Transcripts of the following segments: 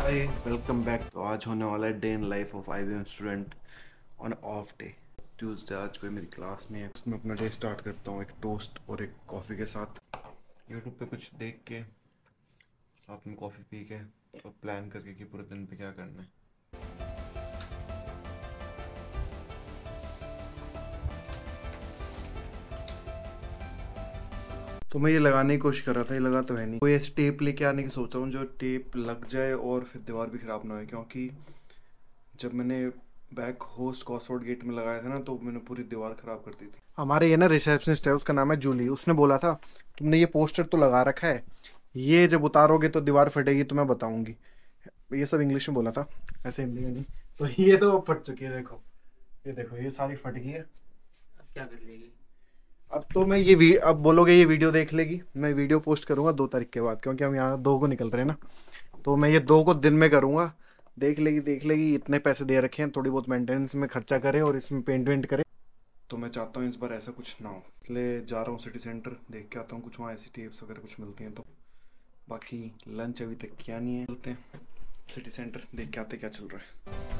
Hi welcome back. तो आज होने वाला है day in life of IBM student on off day Tuesday. आज कोई मेरी क्लास नहीं है। मैं अपना डे स्टार्ट करता हूँ एक टोस्ट और एक कॉफ़ी के साथ, यूट्यूब पे कुछ देख के, साथ में कॉफ़ी पी के और प्लान करके कि पूरे दिन पे क्या करना है। तो मैं ये लगाने की कोशिश कर रहा था, ये लगा तो है नहीं। कोई ऐसी टेप लेके आने की सोच रहा हूँ जो टेप लग जाए और फिर दीवार भी ख़राब ना हो, क्योंकि जब मैंने बैक होस्ट कॉसवर्ड गेट में लगाया था ना तो मैंने पूरी दीवार ख़राब कर दी थी। हमारे ये ना रिसेप्शनिस्ट है, उसका नाम है जूली। उसने बोला था तुमने ये पोस्टर तो लगा रखा है, ये जब उतारोगे तो दीवार फटेगी तो मैं बताऊंगी। ये सब इंग्लिश में बोला था, ऐसे हिंदी में नहीं। तो ये तो फट चुकी है, देखो ये देखो, ये सारी फट गई है। अब क्या कर लेगी? अब तो मैं अब बोलोगे ये वीडियो देख लेगी। मैं वीडियो पोस्ट करूंगा 2 तारीख के बाद, क्योंकि हम यहाँ 2 को निकल रहे हैं ना, तो मैं ये 2 को दिन में करूंगा। देख लेगी। इतने पैसे दे रखे हैं, थोड़ी बहुत मेंटेनेंस में खर्चा करे और इसमें पेंट वेंट करे। तो मैं चाहता हूँ इस बार ऐसा कुछ ना हो, इसलिए जा रहा हूँ सिटी सेंटर, देख के आता हूँ कुछ वहाँ ऐसी टेप्स वगैरह कुछ मिलती हैं तो। बाकी लंच अभी तक किया नहीं है, चलते हैं सिटी सेंटर, देख के आते क्या चल रहा है।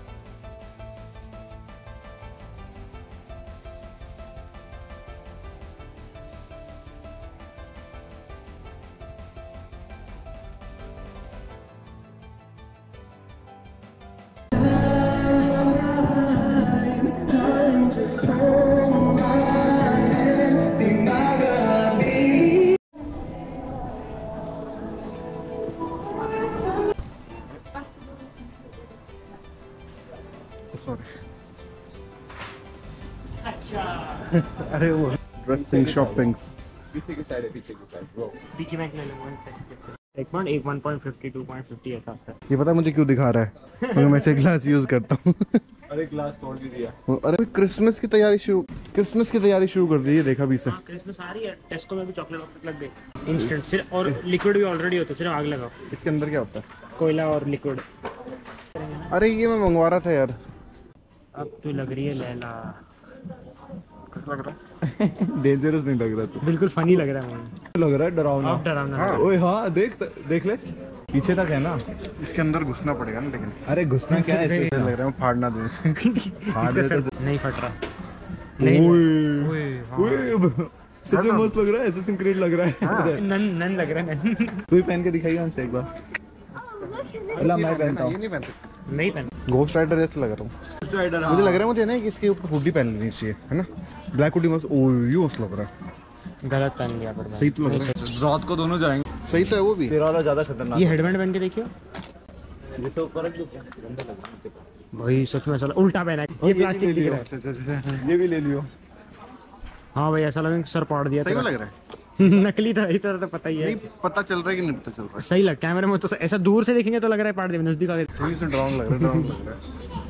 अच्छा अरे वो ड्रेसिंग शॉपिंग्स पीछे की साइड है, पीछे की साइड ब्रो। बीच में एक ले लूंगा। एक पॉइंट 1.50 2.50 ऐसा है। ये पता है मुझे क्यों दिखा रहा है? क्योंकि मैं से ग्लास यूज करता हूँ। अरे ग्लास तोड़ भी दिया। अरे क्रिसमस की तैयारी शुरू कर दी है, देखा भी से। हाँ, क्रिसमस आ रही है। टेस्को में भी चॉकलेट वॉकलेट लग गई इंस्टेंट सिर्फ, और लिक्विड भी ऑलरेडी होता है, सिर्फ आग लगाओ। इसके अंदर क्या होता है? कोयला और लिक्विड। अरे ये मैं मंगवा रहा था यार। अब तू लग रही है लैला। लग रहा है डेंजरस नहीं लग रहा तू? बिल्कुल फनी लग रहा है मुझे। लग रहा है डरावना। अब डरावना हाँ। ओए हाँ, देख ले पीछे तक है ना। इसके अंदर घुसना पड़ेगा ना, लेकिन अरे घुसना क्या है ऐसे? लग रहा है मैं फाड़ना दूं इसे। हार्ड इसका है सर नहीं फट रहा। ओए हाँ। ओए, सच में मस्त लग रहा है, एसेसिन क्रीड लग रहा है। नन लग रहा है नन। तू ही पहन के दिखाइए हमसे एक बार। अल्लाह मैं पहनता हूँ। ये नहीं पहन सकते। नहीं पहन। घोस्ट राइडर जैसा लग रहा हूँ। मुझे लग रहा है मुझे ना कि इसके ऊपर हुडी पहन लेनी चाहिए, है ना? ब्लैक हुडी मस्त। ओ ये मस्त लग रहा है। गलत पहन लिया पर सही तो लग रहा है। रात को दोनों जाएंगे। सही तो है वो भी। तेरा वाला ज्यादा खतरनाक ये हेडबैंड पहन के देखियो। जैसे ऊपर रख दो क्या गंदा लग रहा है। भाई सच में ऐसा उल्टा पहना है। ये प्लास्टिक दिख रहा है। ये भी ले लियो। हाँ भाई ऐसा लगा सर पाड़ दिया सही में तेरा। लग रहा है। नकली था इतना तो पता ही है। नहीं पता चल रहा है कि नहीं पता चल रहा है। सही लग कैमरे में तो ऐसा दूर से देखेंगे तो लग रहा है पाड़ दिया, नजदीक आके सही से डरावना लग रहा है, डरावना लग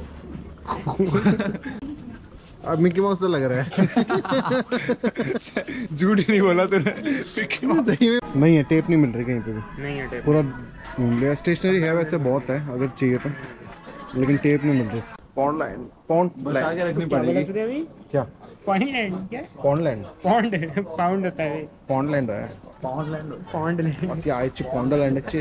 रहा है। अब मिकी माउस तो लग रहा है। झूठ नहीं बोला तूने। सही में नहीं है, टेप नहीं मिल रही कहीं पे भी। नहीं है टेप। पूरा ढूंढ लिया। स्टेशनरी है वैसे बहुत है अगर चाहिए तो, लेकिन टेप नहीं मिल रही। पॉन्ड बचा के रखनी पड़ेगी। अभी क्या? पॉइंटलैंड क्या? पॉन्डलैंड पाउंड होता है। पॉन्डलैंड है। पॉन्डलैंड बस ये आइच पॉन्डलैंड अच्छे।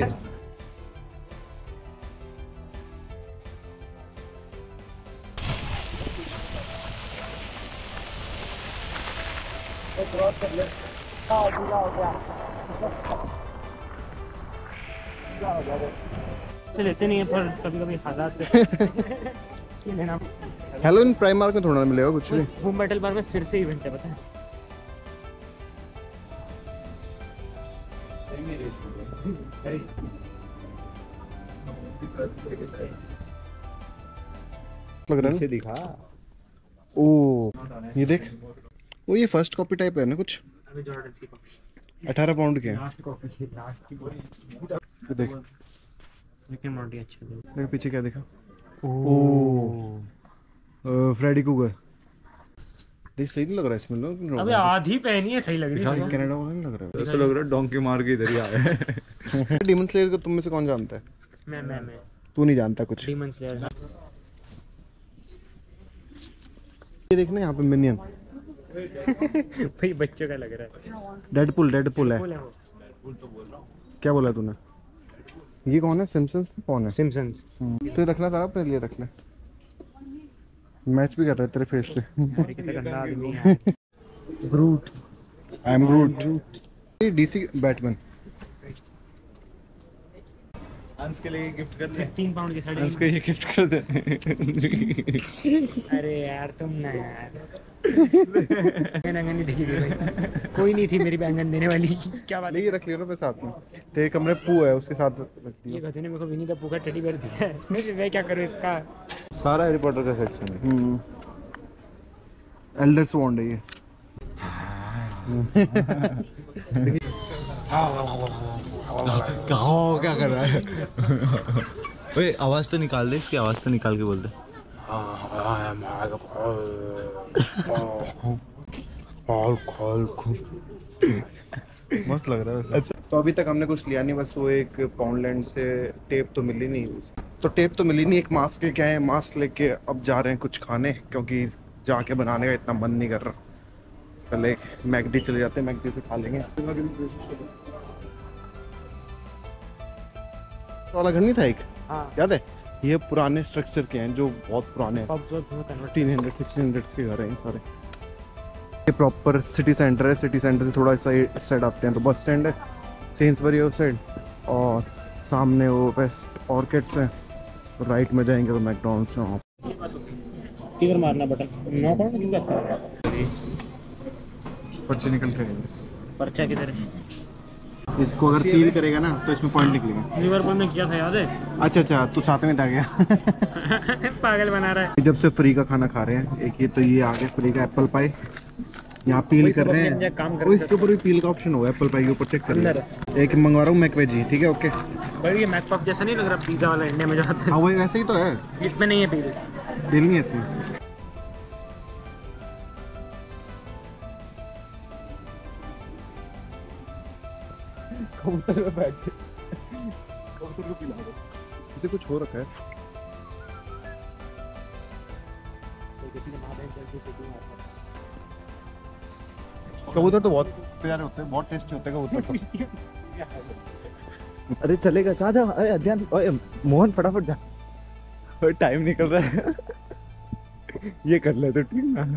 से लेते नहीं है पर कभी कभी हालात ये लेना। हेलोइन प्राइमार्क में थोड़ा मिलेगा कुछ भी। बूम बैटल बार में फिर से इवेंट है पता है। लग रहा है पीछे ना? दिखा। ओ ये देख, वो ये फर्स्ट कॉपी टाइप है ना कुछ। अभी जॉर्डन की कॉपी 18 पाउंड के हैं। लास्ट कॉपी थी, लास्ट की ये देख, लेकिन मॉडी अच्छा है। देख पीछे क्या देखा। Oh Freddy Krueger. देख सही नहीं लग रहा है इसमें लोग। अबे आधी पहनी है, सही लग रही है। कनाडा वाला नहीं लग रहा ऐसा लग रहा है डोंकी मार के इधर ही आए हैं। है। डीमन स्लेयर को तुम में से कौन जानता है? मैं तू नहीं जानता कुछ। Demon slayer. ये देखना यहाँ पे मिनियन। भाई बच्चों का लग रहा है। डेडपुल है। बोले हो। क्या बोला तूने? ये कौन है? सिम्पसन्स कौन है? सिम्पसन्स। तो रखना था, अपने लिए रख ले। मैच भी कर रहे तेरे फेस से। कितना गंदा आदमी है। Groot, I am Groot. DC Batman. अंश के लिए गिफ्ट कर दे। 3 पाउंड की साड़ी। अंश को ये गिफ्ट कर दे। अरे यार तुम ना यार। बैंगन नहीं देखी थी भाई। कोई नहीं थी मेरी बैंगन देने वाली। क्या बात है? ये रख लियो ना मैं साथ में। तेरे कमरे पू है उसके साथ रख ये दियो। गधे ने मेरे को विनी द पू का टेडी बेयर दिया है। मैं क्या करूं इसका? सारा हैरी पॉटर का सेक्शन है। एल्डर स्वॉन्ड है ये। क्या कर रहा है? ओए आवाज तो निकाल दे, इसकी आवाज तो निकाल के बोल दे। मस्त लग रहा है वैसे। अच्छा, तो अभी तक हमने कुछ लिया नहीं, बस वो एक पाउंडलैंड से टेप तो मिली नहीं। तो टेप तो मिली नहीं, एक मास्क लेके आए। मास्क लेके अब जा रहे हैं कुछ खाने, क्योंकि जाके बनाने का इतना मन नहीं कर रहा। पहले मैकडी चले जाते हैं, मैकडी से खा लेंगे। वाला घर नहीं था एक, याद है? ये पुराने स्ट्रक्चर के हैं जो बहुत पुराने हैं। 1500 1600 के घर हैं ये सारे। ये प्रॉपर सिटी सेंटर है। सिटी सेंटर से थोड़ा सा इस साइड आते हैं तो बस स्टैंड है, सेंसबरी है उस साइड, और सामने वो वेस्ट ऑर्किड्स है। राइट में जाएंगे तो मैकडॉनल्ड्स है। किधर मारना बटन? 9 पाउंड किसका? पर्चे निकल के पर्चा किधर है? इसको अगर पील करेगा ना तो इसमें पॉइंट निकलेगा। लिवरपूल में किया था, याद है? अच्छा, तू साथ में आ गया। पागल बना रहा है। जब से फ्री का खाना खा रहे हैं, एक ये तो ये आगे फ्री का एप्पल पाई यहाँ पील कर रहे हैं। वो इसके ऊपर भी पील का ऑप्शन होगा, एप्पल पाई के ऊपर चेक कर रहे। एक मंगवा रहा हूँ मैकवेजी, ठीक है? ओके भाई ये मैक पफ जैसा नहीं लग रहा पिज्जा वाला इंडिया में जो आता है? हाँ वही वैसे ही तो है। इसमें नहीं है पील। पील नहीं है इसमें। कबूतर में बैठ के कबूतर को पिला दो। इसे कुछ हो रखा है। कबूतर तो बहुत प्यारे होते हैं, बहुत टेस्टी होते हैं कबूतर। अरे चलेगा, जा जा। अरे अध्ययन, ओए मोहन फटाफट जा, टाइम निकल रहा है। ये कर ले तो ठीक ना।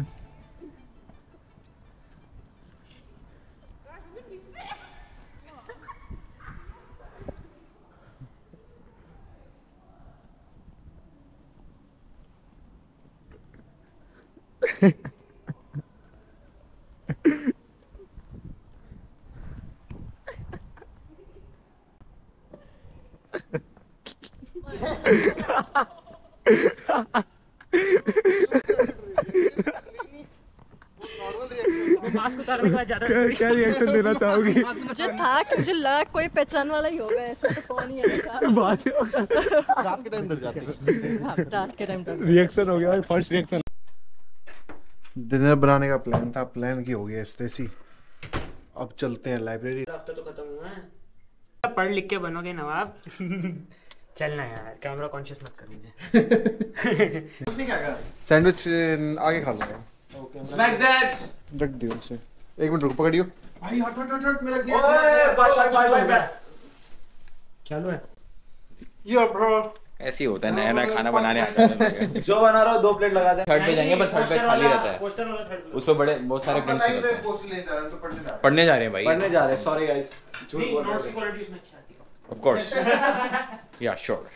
मास्क उतारने के बाद ज्यादा क्या रिएक्शन देना चाहोगी? मुझे था कि मुझे लगा कोई पहचान वाला ही होगा, ऐसा तो कौन ही है। बात रात के टाइम डर जाते हैं। रात के टाइम पर रिएक्शन हो गया भाई, फर्स्ट रिएक्शन। डिनर बनाने का प्लान था, प्लान की हो गया स्टेसी। अब चलते हैं लाइब्रेरी। हफ्ता तो खत्म हुआ है। पढ़ लिख के बनोगे नवाब। चलना यार, कैमरा कॉन्शियस मत कर मुझे। सैंडविच आगे खा लूंगा। Like that. रख दियो उसे। एक मिनट रुक, पकड़ियो। भाई हट मेरा गेट। ओए बाय। चालू है। Yo bro. ऐसे ही होता है, नया नया खाना बनाने आता है। जो बना रहा हो 2 प्लेट लगा दे। थर्ड पे जाएंगे, पर थर्ड पे खाली रहता है। पोस्टर वाला थर्ड। उस पे बड़े बहुत सारे प्रिंट्स होते हैं। तो पढ़ने जा रहे हैं भाई, पढ़ने जा रहे हैं। सॉरी गाइस, झूठ नहीं, बोल रहे नोट्स की क्वालिटी उसमें अच्छी आती है। Of course. या श्योर।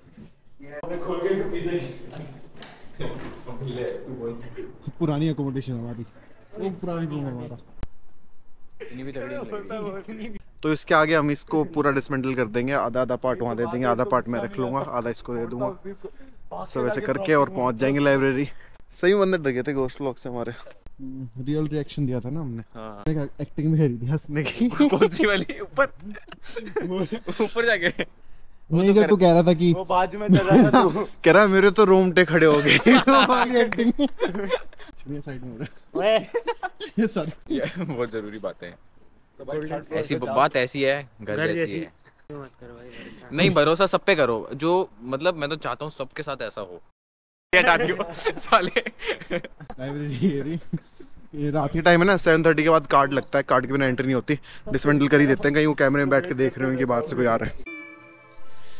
पुरानी अकोमोडेशन हमारी, वो पुरानी रूम हमारा। इन्हीं भी तगड़ी लगी। तो इसके आगे हम इसको पूरा डिसमेंटल कर देंगे। आधा पार्ट वहाँ दे देंगे, आधा पार्ट मैं रख लूंगा, आधा इसको दे दूंगा। सो वैसे करके और पहुँच जाएंगे लाइब्रेरी। सही बंदे डर गए थे घोस्ट व्लॉग से हमारे। रियल रिएक्शन दिया था ना हमने। हाँ। एक्टिंग में करी थी हंसने की। कौन सी वाली? ऊपर जाके नहीं, जो तू कह रहा था कि वो बाजू में चल रहा था तू। कह रहा मेरे तो रोमटे खड़े हो गए। वाली एक्टिंग। चलिए साइड में हो जा। ओए ये सारी ये बहुत जरूरी बातें हैं। ऐसी बात ऐसी है, घर जैसी है। मत कर भाई। नहीं, भरोसा सब पे करो। जो मतलब मैं तो चाहता हूँ सबके साथ ऐसा हो। साले लाइब्रेरी ये रात के टाइम है ना, 7:30 के बाद कार्ड लगता है, कार्ड के बिना एंट्री नहीं होती। डिसमेंटल कर ही देते हैं, कहीं वो कैमरे में बैठ के देख रहे हो कि बाहर से कोई आ रहा है।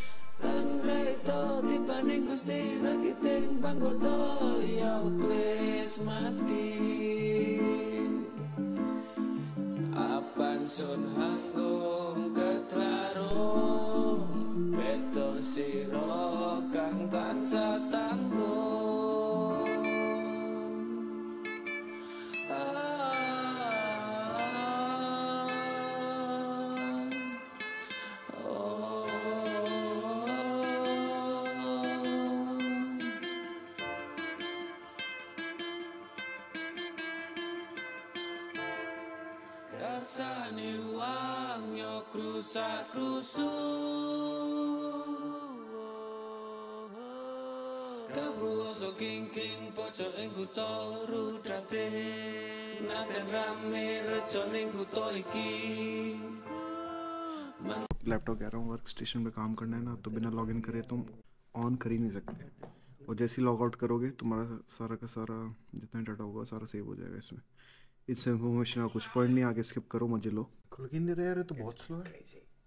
लैपटॉप कह रहा हूँ, वर्क स्टेशन पे काम करना है ना तो बिना लॉगिन करे तुम ऑन कर ही नहीं सकते, और जैसे ही लॉग आउट करोगे तुम्हारा सारा का सारा जितना डाटा होगा सारा सेव हो जाएगा इसमें। इस इन्फॉर्मेशन का कुछ पॉइंट नहीं, आगे स्किप करो, मजे लो। खुल के नहीं दे रहा यार, ये तो बहुत स्लो है।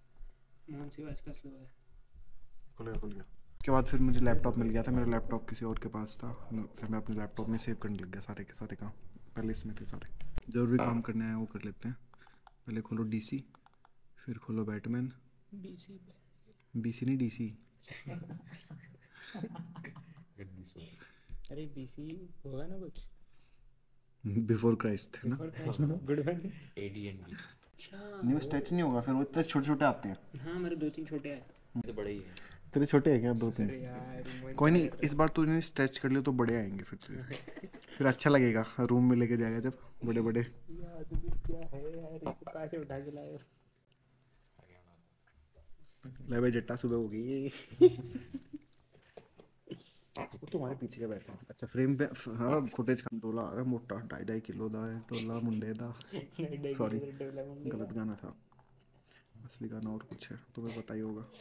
खुल गया। उसके बाद फिर मुझे लैपटॉप मिल गया था, मेरा लैपटॉप किसी और के पास था, फिर मैं अपने लैपटॉप में सेव करने लग गया सारे के सारे काम। पहले इसमें थे सारे ज़रूरी काम करने आए वो कर लेते हैं। पहले खोलो डीसी, फिर खोलो बैटमैन। बीसी नहीं डीसी। अरे बीसी होगा ना कुछ, बिफोर क्राइस्ट है ना। Good one. AD&D new stretch नहीं होगा, फिर वो इतने छोटे छोटे आते हैं। हाँ मेरे 2-3 छोटे हैं। तो बड़े ही है। तेरे छोटे हैं क्या? 2-3। यार कोई नहीं, इस बार तू इन्हें स्ट्रेच कर लियो तो बड़े आएंगे फिर तुझे। फिर अच्छा लगेगा, रूम में लेके जाएगा जब बड़े बड़े। यार क्या है यार, इसको कहाँ से उठा के लाए? ले भाई जट्टा सुबह हो गई। वो तुम्हारे पीछे बैठा है। अच्छा फ्रेम पे हाँ फुटेज का डोला आ रहा है मोटा 2.5 किलो दा है डोला मुंडे दा। सॉरी गलत गाना था, असली गाना और कुछ है, तुम्हें पता ही होगा।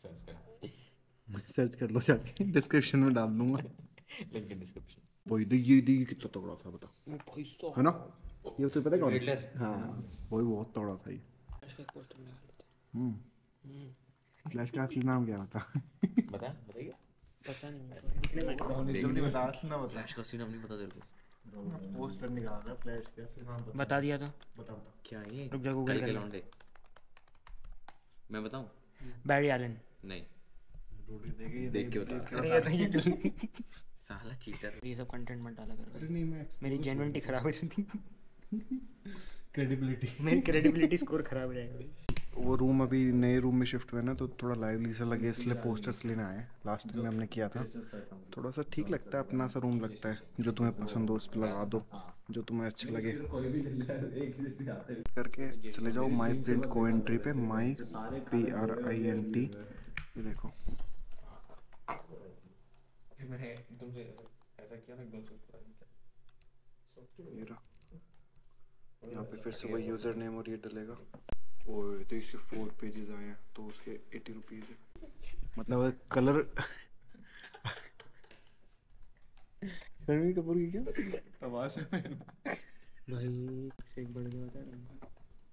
सर्च कर लो जाके, डिस्क्रिप्शन में डाल दूंगा लिंक इन डिस्क्रिप्शन। वही तो ये कितना तगड़ा था बता, है ना? ये तो पता है कौन है? हाँ वही बहुत तगड़ा था ये। फ्लैश का असली नाम क्या बता? बताइए। पता नहीं जल्दी बता, असली नाम बता। फ्लैश का सीन नहीं पता तेरे को? पोस्टर निकाल रहा है फ्लैश का असली नाम बता दिया था। बता। क्या है ये? रुक जा, गूगल कल कर के ले। लौंडे। मैं बताऊं? Barry Allen. नहीं, देख देख के बता। अरे साला चीटर। ये सब कंटेंट मत डाला कर, नहीं मैं मेरी जेन्युइनिटी खराब हो जाती, क्रेडिबिलिटी, मेरी क्रेडिबिलिटी स्कोर खराब हो जाएगा। वो रूम अभी नए रूम में शिफ्ट हुए ना तो थोड़ा लाइवली सा लगे, इसलिए पोस्टर्स लेने आए। लास्ट टाइम हमने किया था, थोड़ा सा ठीक लगता है, अपना सा रूम लगता है। जो तुम्हें पसंद हो उस पर लगा दो, जो तुम्हें अच्छा लगे करके चले जाओ। माई प्रिंट को एंट्री पे, माई PRINT, ये देखो। मैंने तुमसे ऐसा किया ना एकदम से ये रहा, यहाँ पे फिर से वही यूज़र नेम और ये डलेगा। ओए तो इसके 4 पेजेस आए हैं तो उसके 80 रुपीज़ है। मतलब कलर रणवीर कपूर की क्या तमाशा है भाई एक बढ़ गया था।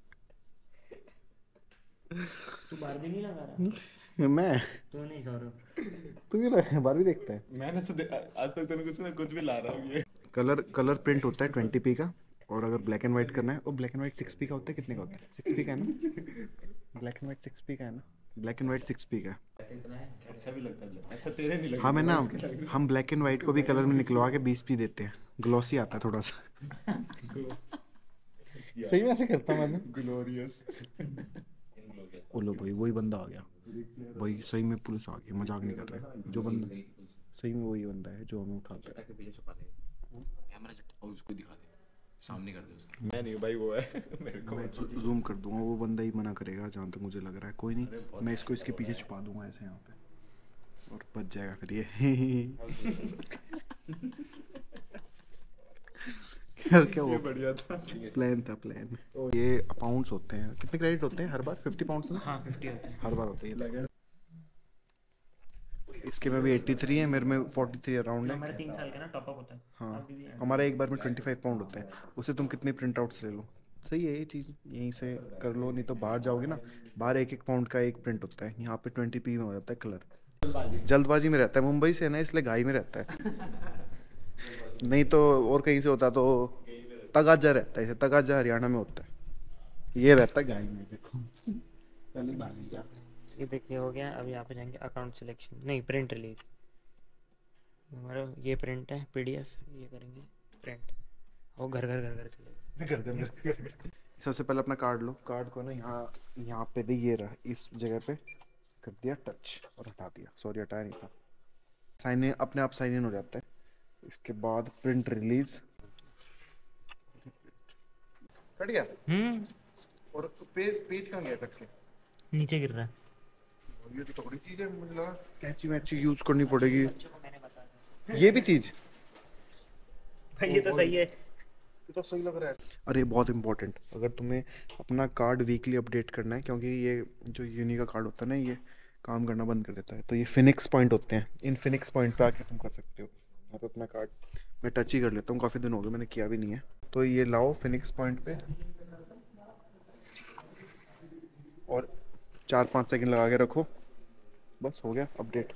तू बार भी नहीं लगा रहा? मैं तू नहीं सौरभ, तू क्यों लगा? बार भी देखता है। मैंने तो आज तक तूने कुछ भी ला रहा हूँ ये। कलर प्रिंट होता है 20p का, और अगर ब्लैक एंड वाइट करना है, और ब्लैक एंड वाइट 6p का होता है। कितने का होता है? 6p का है ना? ब्लैक एंड वाइट 6p का है ना? ब्लैक एंड वाइट 6p का है। अच्छा भी लगता है। अच्छा तेरे नहीं लगता? हाँ मैं ना, हम ब्लैक एंड वाइट को भी कलर में निकलवा के 20p देते हैं, ग्लॉसी आता है थोड़ा सा। सही में ऐसे करता हूँ मैं। ग्लोरियस। ओ लो भाई वही बंदा आ गया भाई, सही में पुलिस आ गई, मजाक नहीं कर रहे। जो बंदा सही में वही बंदा है जो हमें उठाता है। के पीछे छुपा दे कैमरा चट्टा और उसको दिखा दे, सामने कर दे उसके। मैं नहीं भाई, वो है मेरे को। मैं जूम कर दूंगा, वो बंदा ही मना करेगा जहाँ तक मुझे लग रहा है। कोई नहीं, मैं इसको इसके पीछे छुपा दूंगा ऐसे यहाँ पे, और बच जाएगा फिर ये। क्या वो बढ़िया था। प्लान था, प्लान। ये पाउंड्स होते हैं, कितने क्रेडिट होते हैं हर बार? 50 पाउंड्स ना? हाँ 50 होता है हर बार होते हैं। इसके में भी 83 है, मेरे में 43 अराउंड है। हमारा 3 साल का ना टॉप अप होता है। हाँ हमारा एक बार में 25 पाउंड होता है, उससे तुम कितने प्रिंट आउट्स ले लो। सही है ये चीज़, यहीं से कर लो, नहीं तो बाहर जाओगे ना, बाहर 1-1 पाउंड का एक प्रिंट होता है, यहाँ पे 20p में हो जाता है कलर। जल्दबाजी में रहता है, मुंबई से है ना इसलिए घाई में रहता है। नहीं तो और कहीं से होता तो तगाजा रहता है, इसे तगाजा हरियाणा में होता है, ये रहता है घाई में। देखो पहले भाग गया। ये देखिए हो गया। अब यहाँ पे जाएंगे अकाउंट सिलेक्शन, नहीं प्रिंट रिलीज। हमारा ये प्रिंट है पीडीएफ, ये करेंगे प्रिंट, वो घर घर घर घर चलेगा। सबसे पहले अपना कार्ड लो, कार्ड को ना यहाँ पे दे, ये रहा, इस जगह पे कर दिया टच और हटा दिया, सॉरी हटाया नहीं था। साइन इन अपने आप साइन इन हो जाता है। इसके बाद प्रिंट रिलीज कट गया। और पेज कहाँ गया कट के? नीचे गिर रहा है। ये तो थोड़ी चीज है, मुझे लगा कैंची वैंची यूज करनी पड़ेगी। ये भी चीज भाई ये तो सही है, ये तो सही लग रहा है। अरे बहुत इंपॉर्टेंट, अगर तुम्हें अपना कार्ड वीकली अपडेट करना है, क्योंकि ये जो यूनी का कार्ड होता है ना, ये काम करना बंद कर देता है, तो ये फिनिक्स पॉइंट होते हैं, इन फिनिक्स पॉइंट पे आके तुम कर सकते हो। यहाँ पे अपना कार्ड मैं टच ही कर लेता हूँ, काफ़ी दिन हो गए मैंने किया भी नहीं है। तो ये लाओ फिनिक्स पॉइंट पे और 4-5 सेकंड लगा के रखो, बस हो गया अपडेट।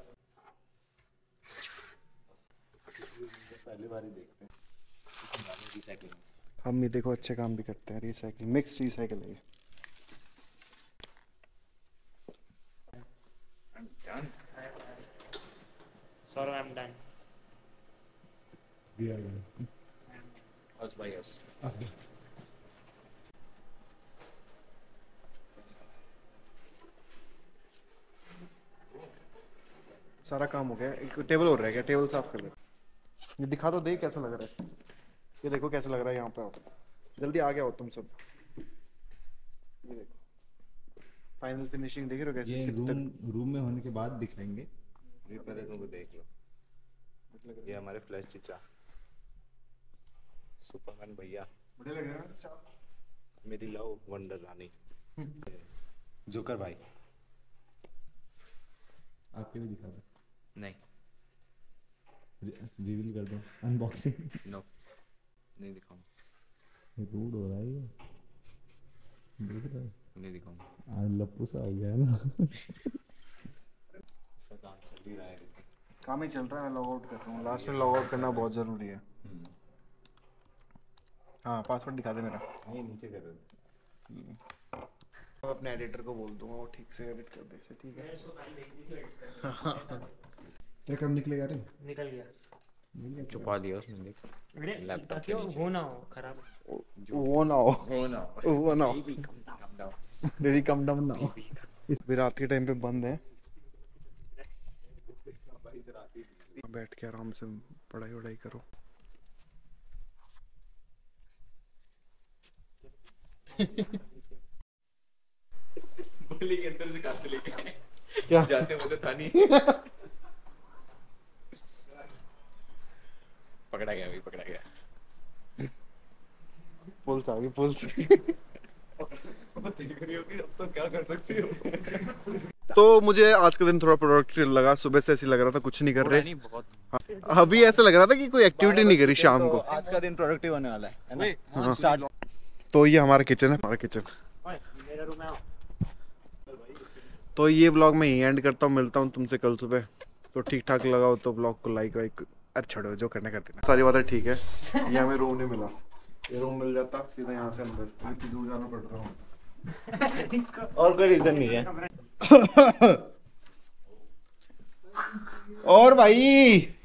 पहली बार ही देखते हैं हम, ये देखो अच्छे काम भी करते हैं। रिसाइकिल, मिक्स रिसाइकिल है ये। Sorry I am done. Us by us. सारा काम हो गया, एक टेबल और रह गया, टेबल साफ कर देते। ये दिखा तो दे कैसा लग रहा है, ये देखो कैसा लग रहा है। यहाँ पे आओ, जल्दी आ गया हो तुम सब। ये देखो फाइनल फिनिशिंग देख रहे हो कैसे? ये रूम में होने के बाद दिखाएंगे, ये पहले तुमको देख लो। ये हमारे फ्लैश चीचा सुपरमैन भैया, बढ़िया लग रहा है ना? मेरी लव वंडर रानी जोकर भाई, आपके भी दिखा दो। नहीं रिवील कर दो, अनबॉक्सिंग। नो नहीं दिखाऊंगा, रूड हो रहा है ये, देख रहा है? नहीं दिखाऊंगा। आज लप्पू सा हो गया है ना। सब काम चल ही रहा है, काम ही चल रहा है, मैं लॉग आउट कर रहा हूँ। लास्ट में लॉग आउट करना बहुत ज़रूरी है। हाँ पासवर्ड दिखा दे मेरा। नहीं नीचे कर दो। मैं अपने एडिटर को बोल दूंगा, वो ठीक से एडिट कर दे इसे, ठीक है? तेरा कब निकलेगा रे? निकल गया। छुपा लिया उसने, देख अरे लैपटॉप ताकि वो ना हो खराब। वो ना हो, हो ना वो ना हो। calm down. Baby calm down ना हो। इस भी रात के टाइम पे बंद है, बैठ के आराम से पढ़ाई वढ़ाई करो। बोली के अंदर से काट लेके क्या जाते वो तो था नहीं। पकड़ा गया भाई, पकड़ा गया। पुलिस आ गई, पुलिस। देख रही होगी, अब तो क्या कर सकती हो। तो मुझे आज का दिन थोड़ा प्रोडक्टिव लगा। सुबह से ऐसे लग रहा था कुछ नहीं कर रहे, नहीं बहुत। अभी ऐसा लग रहा था कि कोई एक्टिविटी नहीं करी शाम को। आज का दिन प्रोडक्टिव होने वाला है ना? हाँ। स्टार्ट। तो ये हमारा किचन है, हमारा किचन। ओए मेरा रूम आओ। तो ये ब्लॉग मैं यही एंड करता हूँ, मिलता हूँ तुमसे कल सुबह। तो ठीक ठाक लगा हो तो ब्लॉग को लाइक वाइक, अरे छोड़ो जो करना कर देना, सारी बातें ठीक है। ये हमें रूम नहीं मिला, ये रूम मिल जाता सीधा यहाँ से अंदर, इतनी दूर जाना पड़ रहा हूँ। और कोई रीजन नहीं है। और भाई